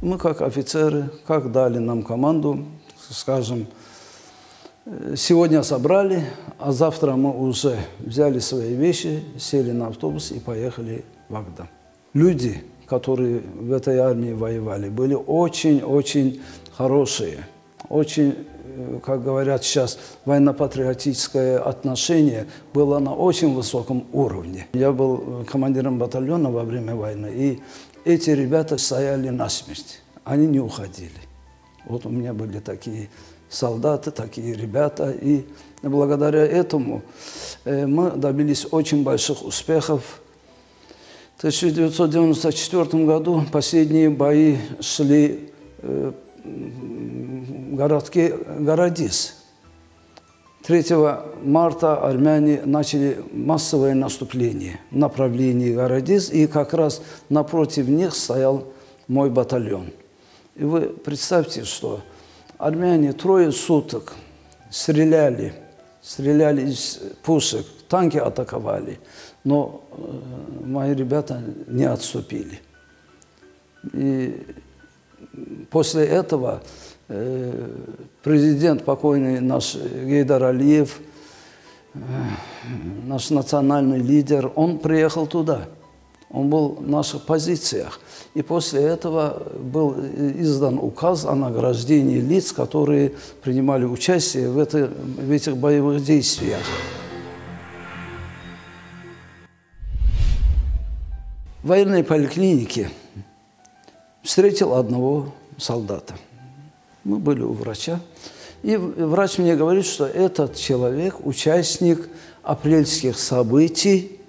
мы, как офицеры, как дали нам команду, скажем, сегодня собрали, а завтра мы уже взяли свои вещи, сели на автобус и поехали в Агдам. Люди, которые в этой армии воевали, были очень-очень хорошие, очень, как говорят сейчас, военно-патриотическое отношение было на очень высоком уровне. Я был командиром батальона во время войны, и эти ребята стояли насмерть, они не уходили. Вот у меня были такие солдаты, такие ребята, и благодаря этому мы добились очень больших успехов. В 1994 году последние бои шли в городке Городис. 3 марта армяне начали массовое наступление в направлении Городис, и как раз напротив них стоял мой батальон. И вы представьте, что армяне 3 суток стреляли из пушек, танки атаковали, но мои ребята не отступили. И после этого президент покойный наш Гейдар Алиев, наш национальный лидер, он приехал туда. Он был в наших позициях. И после этого был издан указ о награждении лиц, которые принимали участие в этих боевых действиях. В военной поликлинике встретил одного солдата. Мы были у врача. И врач мне говорит, что этот человек участник апрельских событий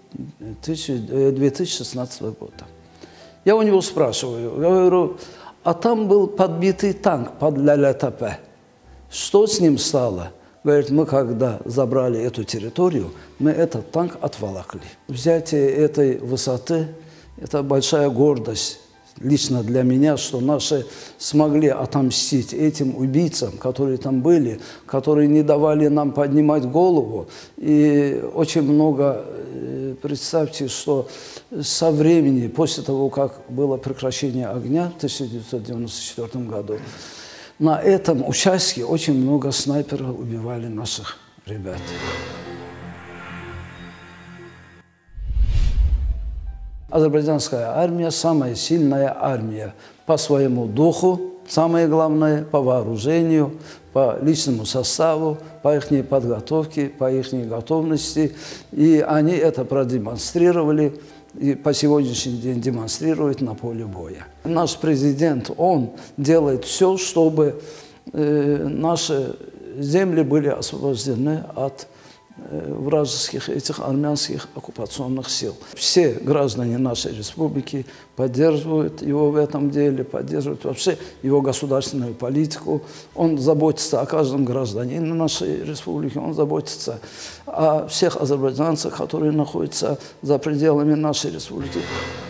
2016 года. Я у него спрашиваю, говорю, а там был подбитый танк под Ля-Ля-Тапе. Что с ним стало? Говорит, мы когда забрали эту территорию, мы этот танк отволокли. Взятие этой высоты – это большая гордость лично для меня, что наши смогли отомстить этим убийцам, которые там были, которые не давали нам поднимать голову. И очень много, представьте, что со времени, после того, как было прекращение огня в 1994 году, на этом участке очень много снайперов убивали наших ребят. Азербайджанская армия – самая сильная армия по своему духу, самое главное – по вооружению, по личному составу, по их подготовке, по их готовности. И они это продемонстрировали и по сегодняшний день демонстрируют на поле боя. Наш президент, он делает все, чтобы наши земли были освобождены от вражеских этих армянских оккупационных сил. Все граждане нашей республики поддерживают его в этом деле, поддерживают вообще его государственную политику. Он заботится о каждом гражданине нашей республики, он заботится о всех азербайджанцах, которые находятся за пределами нашей республики.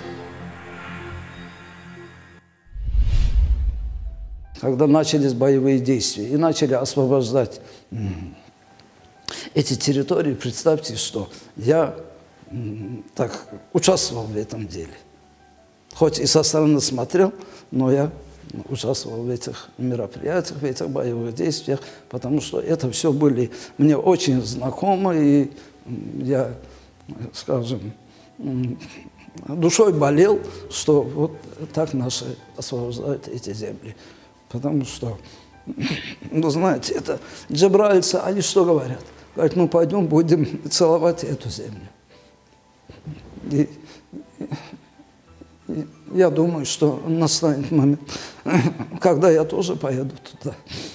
Когда начались боевые действия и начали освобождать эти территории, представьте, что я так участвовал в этом деле. Хоть и со стороны смотрел, но я участвовал в этих мероприятиях, в этих боевых действиях, потому что это все были мне очень знакомы, и я, скажем, душой болел, что вот так наши освобождают эти земли. Потому что, ну, знаете, это джабраильцы, они что говорят? Говорят, ну, пойдем, будем целовать эту землю. И я думаю, что настанет момент, когда я тоже поеду туда.